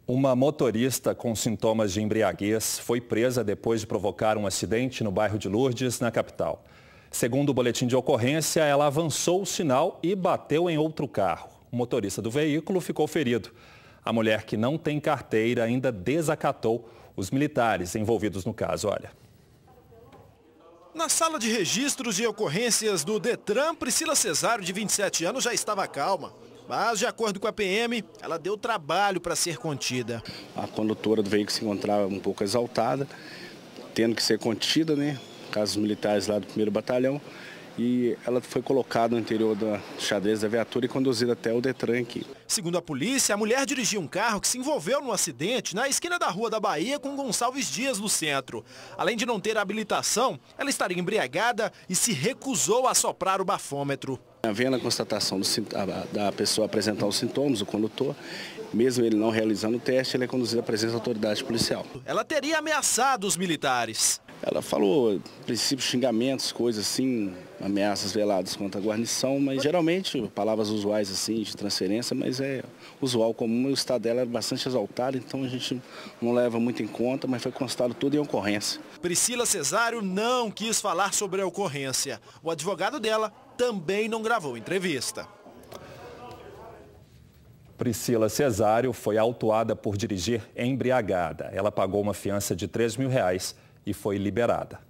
Uma motorista com sintomas de embriaguez foi presa depois de provocar um acidente no bairro de Lourdes, na capital. Segundo o boletim de ocorrência, ela avançou o sinal e bateu em outro carro. O motorista do veículo ficou ferido. A mulher, que não tem carteira, ainda desacatou os militares envolvidos no caso. Olha. Na sala de registros de ocorrências do Detran, Priscila Cesário, de 27 anos, já estava calma. Mas, de acordo com a PM, ela deu trabalho para ser contida. A condutora do veículo se encontrava um pouco exaltada, tendo que ser contida, né? Casos militares lá do 1º Batalhão. E ela foi colocada no interior da xadrez da viatura e conduzida até o Detran aqui. Segundo a polícia, a mulher dirigia um carro que se envolveu no acidente na esquina da Rua da Bahia com Gonçalves Dias, no centro. Além de não ter habilitação, ela estaria embriagada e se recusou a soprar o bafômetro. Havendo a constatação da pessoa apresentar os sintomas, o condutor, mesmo ele não realizando o teste, ele é conduzido à presença da autoridade policial. Ela teria ameaçado os militares. Ela falou, princípios, xingamentos, coisas assim, ameaças veladas contra a guarnição, mas geralmente palavras usuais assim, de transferência, mas é usual, comum. O estado dela é bastante exaltado, então a gente não leva muito em conta, mas foi constado tudo em ocorrência. Priscila Cesário não quis falar sobre a ocorrência. O advogado dela também não gravou entrevista. Priscila Cesário foi autuada por dirigir embriagada. Ela pagou uma fiança de R$ 3.000 e foi liberada.